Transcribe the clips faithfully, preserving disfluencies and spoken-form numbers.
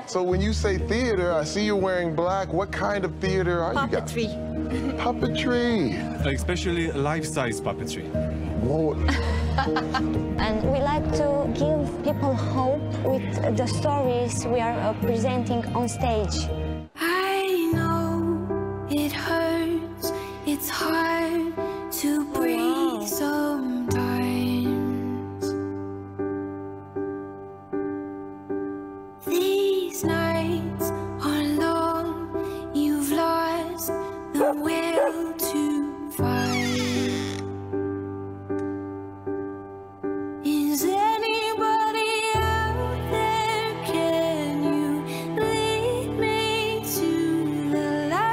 So when you say theater, I see you wearing black. What kind of theater are you guys? Puppetry. Puppetry. Especially life-size puppetry. Whoa. And we like to give people hope with the stories we are uh, presenting on stage. I know it hurts, it's hard to breathe sometimes. These nights are long, you've lost the will to fight. Is anybody out there? Can you lead me to the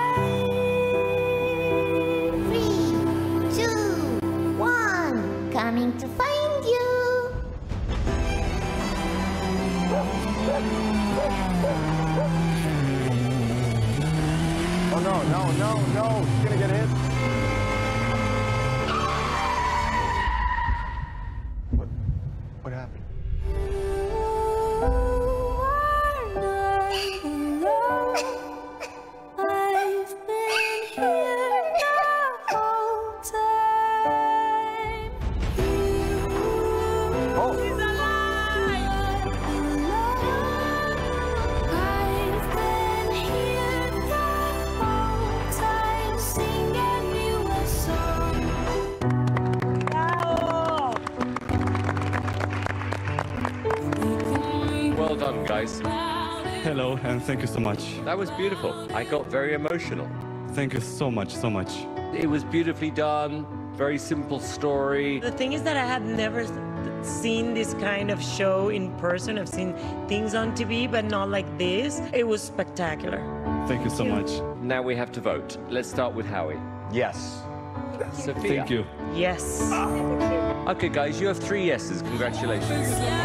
light? Three, two, one, coming to find you. Oh no, no, no, no, she's gonna get hit. What, what happened? I've been here the whole time. Oh. He's alive. I've been here the whole time, singing you a song. Well done, guys. Hello, and thank you so much. That was beautiful. I got very emotional. Thank you so much, so much. It was beautifully done. Very simple story. The thing is that I had never seen this kind of show in person. I've seen things on T V, but not like this. It was spectacular. Thank you so much. Now we have to vote. Let's start with Howie. Yes. Sophia. Thank you. Yes. Okay, guys, you have three yeses. Congratulations.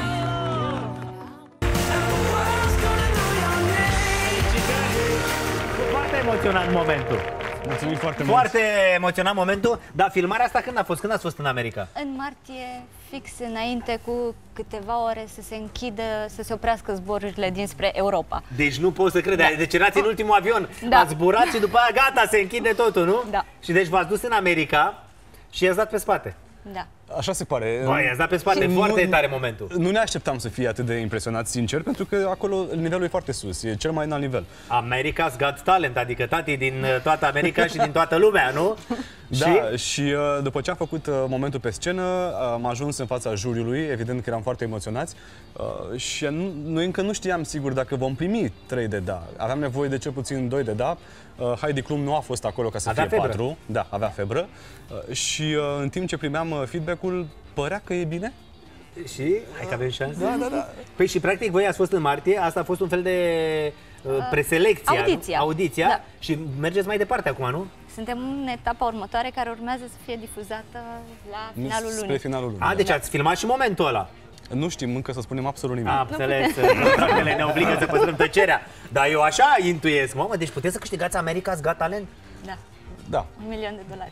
Foarte emoționant momentul. Mulțumim foarte mult. Foarte emoționant momentul. Dar filmarea asta când a fost? Când ați fost în America? În martie, fix înainte cu câteva ore să se închidă, să se oprească zborurile dinspre Europa. Deci nu pot să cred. Da. Deci erați în ultimul avion. Da. Ați zburat și după aia gata, se închide totul, nu? Da. Și deci v-ați dus în America și i-ați dat pe spate. Da. Așa se pare. Băi, i-ați dat pe spate. Nu- Foarte tare momentul. Nu ne așteptam să fie atât de impresionați, sincer, pentru că acolo nivelul e foarte sus, e cel mai înalt nivel. America's Got Talent, adică tati din uh, toată America și din toată lumea, nu? Da, și, și uh, după ce am făcut uh, momentul pe scenă, uh, am ajuns în fața juriului, evident că eram foarte emoționați uh, și nu, noi încă nu știam sigur dacă vom primi trei de da. Aveam nevoie de cel puțin doi de da. Uh, Heidi Klum nu a fost acolo ca să Avea fie febră. patru. Da, avea febră. Uh, și uh, în timp ce primeam uh, feedback-ul, părea că e bine. Și? Hai că avem șanse? Da, da, da. Păi și practic voi ați fost în martie, asta a fost un fel de uh, preselecție. audiția. Audiția. Da. Și mergeți mai departe acum, nu? Suntem în etapa următoare care urmează să fie difuzată la finalul Spre lunii. finalul lunii. A, da. deci ați filmat și momentul ăla. Nu știm încă să spunem absolut nimic. Am înțeles, contractele ne obligă să păstrăm tăcerea. Dar eu așa intuiesc. Mamă, deci puteți să câștigați America's Got Talent? Da, Da. un milion de dolari.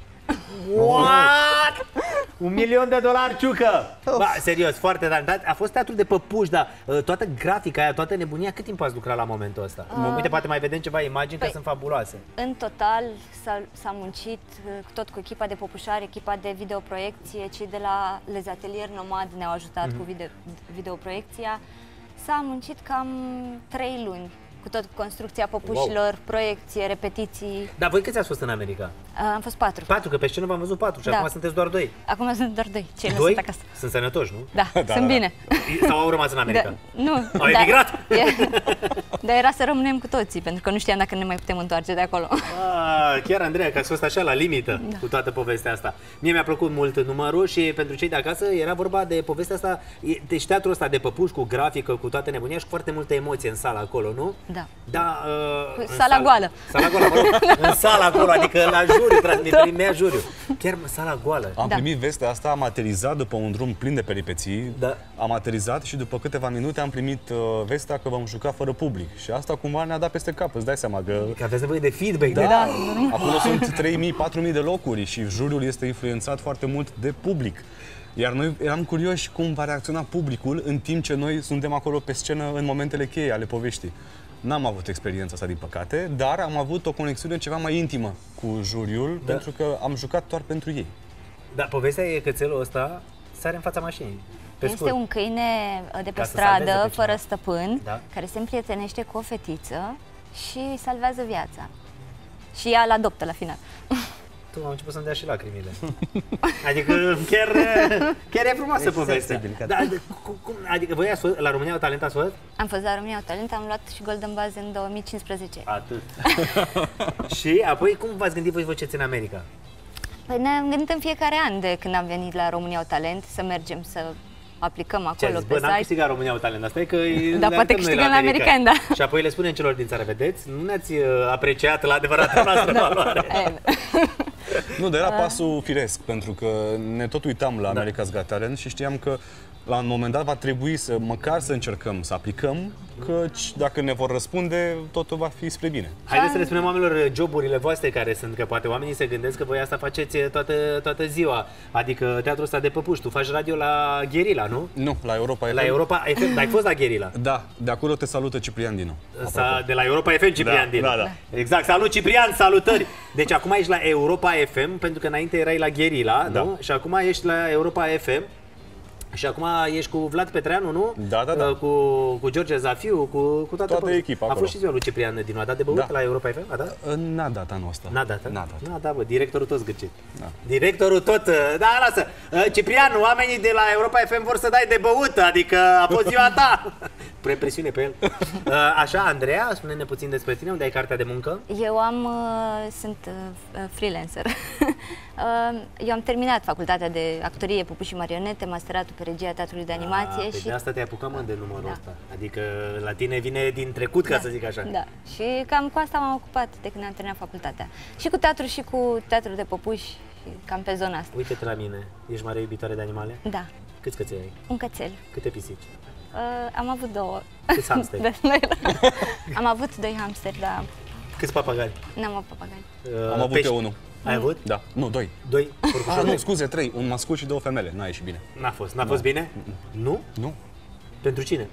What? Un milion de dolari, ciucă! Ba, serios, foarte tare. Dar a fost teatru de păpuși, dar uh, toată grafica aia, toată nebunia, cât timp ați lucrat la momentul ăsta? Uh, Uite, poate mai vedem ceva imagini, păi, că sunt fabuloase. În total s-a muncit uh, tot cu echipa de păpușari, echipa de videoproiecție, cei de la Les Atelier Nomad ne-au ajutat mm-hmm. cu video, videoproiecția. S-a muncit cam trei luni. Cu tot construcția păpușilor, wow. proiecție, repetiții. Dar voi câți ați fost în America? Uh, am fost patru. Patru, că pe scenă v-am văzut patru și Da. acum sunteți doar doi. Acum sunt doar doi. Ceilalți Doi? sunt acasă. Sunt sănătoși, nu? Da, Da, sunt da, bine. Sau au rămas în America? Da, nu. Au emigrat? Dar era să rămânem cu toții, pentru că nu știam dacă ne mai putem întoarce de acolo. Ah, chiar, Andreea, că ați fost așa la limită da. cu toată povestea asta. Mie mi-a plăcut mult numărul și pentru cei de acasă era vorba de povestea asta, deci teatrul ăsta de păpuși, cu grafică, cu toată nebunia și cu foarte multă emoție în sală acolo, nu? Da. Da. Uh, Sala sală. goală. Sala goală, mă rog, în sala acolo, adică la juriu, transmit, primea juriu. Chiar sala goală. Am Da. primit vestea asta, am aterizat după un drum plin de peripeții. Da. Am aterizat și după câteva minute am primit uh, vestea că vom juca fără public. Și asta cumva ne-a dat peste cap, îți dai seama că... Că aveți nevoie de feedback. Da, de... da. Acolo sunt trei mii, patru mii de locuri și juriul este influențat foarte mult de public. Iar noi eram curioși cum va reacționa publicul în timp ce noi suntem acolo pe scenă în momentele cheie ale poveștii. N-am avut experiența asta, din păcate, dar am avut o conexiune ceva mai intimă cu juriul, Da. pentru că am jucat doar pentru ei. Da, povestea e că țelul ăsta sare în fața mașinii. Pe Este scurt. un câine uh, de pe Ca să salveze stradă, pe fără cineva. stăpân, Da. care se împrietenește cu o fetiță și îi salvează viața. Și ea îl adoptă la final. Tu am început să-mi dea și lacrimile. Adică chiar, chiar e frumoasă povestea. Da, de- cu- cum, adică voi ați fost, la România au talent ați fost? Am fost la România au Talent, am luat și Golden Buzz în două mii cincisprezece. Atât. Și apoi cum v-ați gândit voi să vă ceți în America? Păi ne-am gândit în fiecare an de când am venit la România au Talent să mergem să aplicăm Ce acolo zis? pe Bă, n-am site. câștigat România au talent. Asta e că îi Da, poate arătăm noi câștigăm la americani, da. Și apoi le spunem celor din țară, vedeți, nu ne-ați uh, apreciat la adevărata noastră valoare. Eh, Nu, dar era pasul firesc, pentru că ne tot uitam la America's Got Talent și știam că la un moment dat va trebui să măcar să încercăm să aplicăm, căci dacă ne vor răspunde, totul va fi spre bine. Haideți să le spunem oamenilor joburile voastre care sunt, că poate oamenii se gândesc că voi asta faceți toată, toată ziua. Adică teatrul ăsta de păpuși, tu faci radio la Gherila, nu? Nu, la Europa F M. La Europa F M, dar ai fost la Gherila? Da, de acolo te salută Ciprian Dinu. Sa, de la Europa F M, Ciprian Da, Dinu. da, da. Exact, salut Ciprian, salutări! Deci acum ești la Europa F M, pentru că înainte erai la Gherila, Da. nu? Și acum ești la Europa F M. Și acum ești cu Vlad Petreanu, nu? Da, da, da. Uh, Cu, cu George Zafiu, cu, cu toată, Toată echipa A acolo. fost și ziua lui Ciprian Dinu, a dat de băut Da. la Europa F M? A dat? N-a dat anul ăsta. N-a dat, N-a dat. N-a dat, bă, directorul tot zgârcit. Da. Directorul tot, uh, da, lasă. Uh, Ciprian, oamenii de la Europa F M vor să dai de băut, adică a fost ziua ta. Pune presiune pe el. Uh, Așa, Andreea, spune-ne puțin despre tine, unde ai cartea de muncă? Eu am, uh, sunt uh, freelancer. uh, eu am terminat facultatea de actorie, pupuși și marionete, masteratul pe regia teatrului de animație. A, pe și de asta te-ai apucat, mă, de numărul Da. ăsta. Adică la tine vine din trecut, ca să zic așa. Da, și cam cu asta m-am ocupat de când am terminat facultatea. Și cu teatru și cu teatru de păpuși, și cam pe zona asta. Uite-te la mine, ești mare iubitoare de animale? Da, Câți căței ai? un cățel. Câte pisici? Uh, am avut două. Câți hamsteri? De- am avut doi hamsteri, dar Câți papagali? n-am avut papagali. Uh, Am avut pești? eu unul. Ai avut? Da, nu, doi. Doi? Ah, Porcușori? nu, scuze, trei. Un mascul și două femele. N-a ieșit bine. N-a fost. N-a fost bine? Nu? Nu. Pentru cine?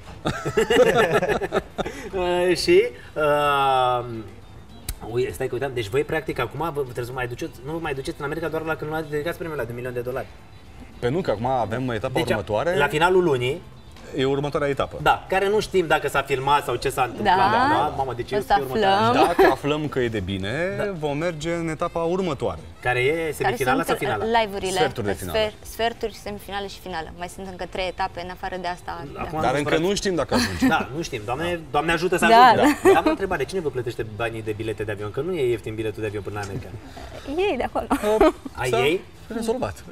Uh, și... Uh, ui, stai că uitam, deci voi practic acum vă trebuie să mai duceți, nu vă mai duceți în America doar la când luați dedicați premiul ăla de milion de dolari. Pe nu, că acum avem etapa Deci, următoare. la finalul lunii, E următoarea etapă. da, care nu știm dacă s-a filmat sau ce s-a întâmplat. Da. da? Mamă, de ce O eu să scriu următoarea? aflăm. Dacă aflăm că e de bine, Da. vom merge în etapa următoare. Care e Care semifinala sau sunt finala? live-urile, Sferturi de finală. sfer- sferturi, semifinală și finală. Mai sunt încă trei etape în afară de asta. Acum- Da. Dar nu încă sperați. nu știm dacă ajungem. Da, nu știm. Doamne, Doamne ajută să Da, ajungem. Da. Am o întrebare. Cine vă plătește banii de bilete de avion? Că nu e ieftin biletul de avion până la America. Ei de acolo. Ai S-a ei? rezolvat.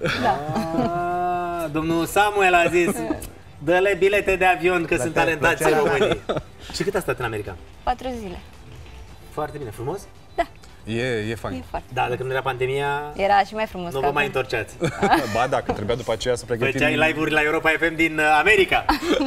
Ah, domnul Samuel a zis, dă-le bilete de avion că sunt talentați în România. Și cât a stat în America? Patru zile. Foarte bine, frumos? E, e E fain. foarte. Da, dacă nu era pandemia, Era și mai frumos. nu ca vă mai acum. întorceați. Ba da, că trebuia după aceea să pregătim... Făceai live-uri la Europa F M din uh, America.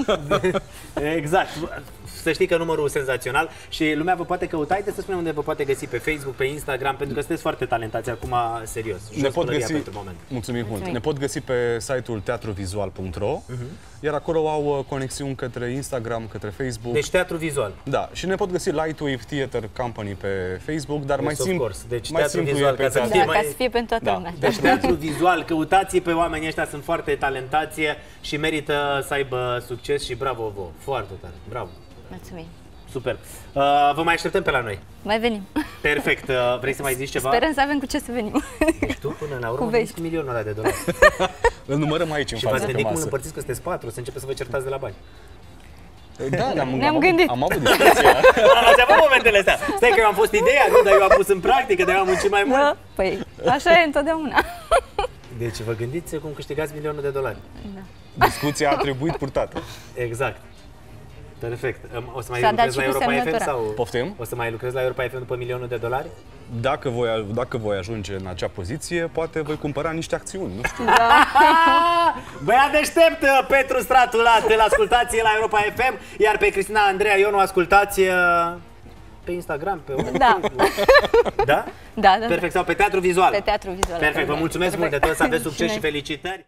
Exact. Să știi că numărul senzațional și lumea vă poate căuta. Haideți să spunem unde vă poate găsi pe Facebook, pe Instagram, pentru că sunteți foarte talentați acum, serios. Ne Jos pot pălăria găsi, pentru moment. mulțumim mult. Mulțumim. Ne pot găsi pe site-ul teatruvizual punct ro, iar acolo au uh, conexiuni către Instagram, către Facebook. Deci teatru vizual. Da, și ne pot găsi Lightwave Theatre Company pe Facebook, dar mai, Yes, of simplu, course. Deci mai teatru simplu vizual, e pe ca să teatru. fie Da, mai- ca să fie pentru toată Da. lumea. Deci teatru vizual, căutați pe oamenii ăștia, sunt foarte talentați și merită să aibă succes și bravo vouă. Foarte tare. Bravo. Mulțumim. Super. Uh, vă mai așteptăm pe la noi. Mai venim. Perfect. Uh, vrei să mai zici ceva? Sperăm să avem cu ce să venim. Deci tu până la urmă Cu veniți vești. cu milionul ăla de dolari. Îl numărăm aici în Și față v-ați pe gândit cum îl masă. împărțiți că sunteți patru, să începeți să vă certați de la bani. Da, ne-am, Ne-am am gândit. Avut, am avut discuția. Ați avut momentele astea. Stai că eu am fost ideea, nu, dar eu am pus în practică, dar eu am muncit mai mult. Da, păi așa e întotdeauna. Deci vă gândiți cum câștigați milionul de dolari. Discuția a trebuit purtată. Exact. Perfect. O să mai S-a dat lucrezi și la cu Europa F M semnătura. sau? Poftim? O să mai lucrezi la Europa F M după milionul de dolari? Dacă voi, dacă voi ajunge în acea poziție, poate voi cumpăra niște acțiuni, nu știu. Băiat deștept, Petru Stratulat, îl ascultați la Europa F M, iar pe Cristina Andreea Ionu ascultați uh, pe Instagram, pe Da. Da? Da, da. Perfect, sau pe teatru vizual. Pe teatru vizual. Perfect, vă mulțumesc mult de tot, să aveți succes și felicitări.